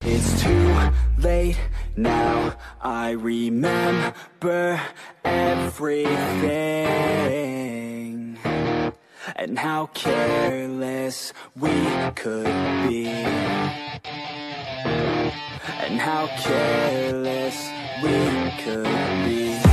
It's too late now, I remember everything, and how careless we could be, and how careless we could be.